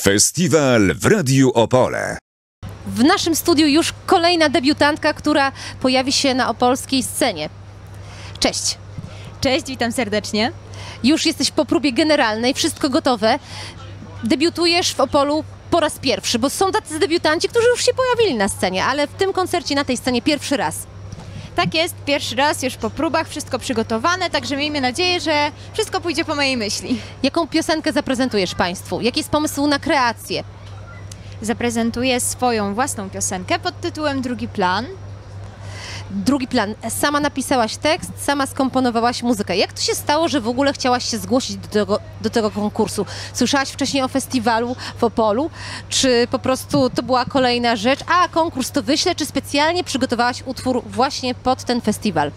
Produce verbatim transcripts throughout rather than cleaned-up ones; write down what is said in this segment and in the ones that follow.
Festiwal w Radiu Opole. W naszym studiu już kolejna debiutantka, która pojawi się na opolskiej scenie. Cześć. Cześć, witam serdecznie. Już jesteś po próbie generalnej, wszystko gotowe. Debiutujesz w Opolu po raz pierwszy, bo są tacy debiutanci, którzy już się pojawili na scenie, ale w tym koncercie na tej scenie pierwszy raz. Tak jest, pierwszy raz już po próbach, wszystko przygotowane, także miejmy nadzieję, że wszystko pójdzie po mojej myśli. Jaką piosenkę zaprezentujesz Państwu? Jaki jest pomysł na kreację? Zaprezentuję swoją własną piosenkę pod tytułem Drugi plan. Drugi plan. Sama napisałaś tekst, sama skomponowałaś muzykę. Jak to się stało, że w ogóle chciałaś się zgłosić do tego, do tego konkursu? Słyszałaś wcześniej o festiwalu w Opolu? Czy po prostu to była kolejna rzecz? A, konkurs to wyślę. Czy specjalnie przygotowałaś utwór właśnie pod ten festiwal?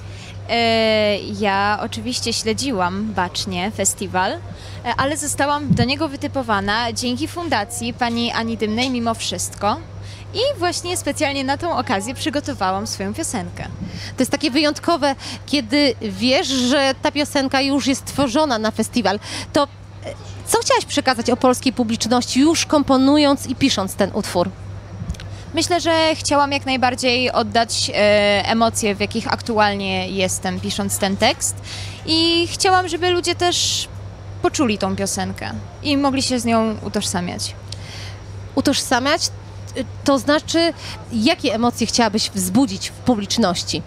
E, ja oczywiście śledziłam bacznie festiwal, ale zostałam do niego wytypowana dzięki fundacji pani Ani Dymnej mimo wszystko. I właśnie specjalnie na tą okazję przygotowałam swoją piosenkę. To jest takie wyjątkowe, kiedy wiesz, że ta piosenka już jest tworzona na festiwal. To co chciałaś przekazać opolskiej publiczności, już komponując i pisząc ten utwór? Myślę, że chciałam jak najbardziej oddać e, emocje, w jakich aktualnie jestem, pisząc ten tekst. I chciałam, żeby ludzie też poczuli tą piosenkę i mogli się z nią utożsamiać. Utożsamiać? To znaczy, jakie emocje chciałabyś wzbudzić w publiczności?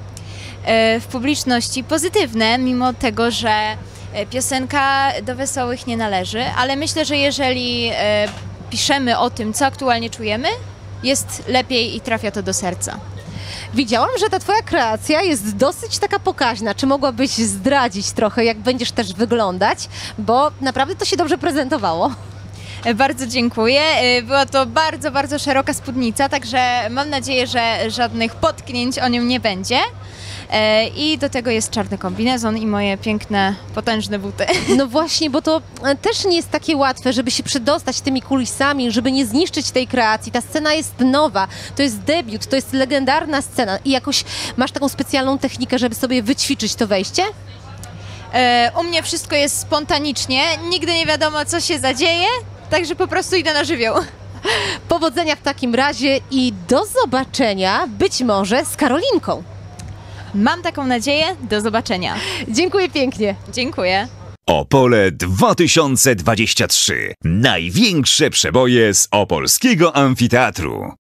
W publiczności pozytywne, mimo tego, że piosenka do wesołych nie należy, ale myślę, że jeżeli piszemy o tym, co aktualnie czujemy, jest lepiej i trafia to do serca. Widziałam, że ta twoja kreacja jest dosyć taka pokaźna. Czy mogłabyś zdradzić trochę, jak będziesz też wyglądać? Bo naprawdę to się dobrze prezentowało. Bardzo dziękuję. Była to bardzo, bardzo szeroka spódnica, także mam nadzieję, że żadnych potknięć o nią nie będzie. I do tego jest czarny kombinezon i moje piękne, potężne buty. No właśnie, bo to też nie jest takie łatwe, żeby się przedostać tymi kulisami, żeby nie zniszczyć tej kreacji. Ta scena jest nowa, to jest debiut, to jest legendarna scena. I jakoś masz taką specjalną technikę, żeby sobie wyćwiczyć to wejście? U mnie wszystko jest spontanicznie, nigdy nie wiadomo, co się zadzieje. Także po prostu idę na żywioł. Powodzenia w takim razie i do zobaczenia, być może z Karolinką. Mam taką nadzieję. Do zobaczenia. Dziękuję pięknie. Dziękuję. Opole dwa tysiące dwadzieścia trzy. Największe przeboje z opolskiego amfiteatru.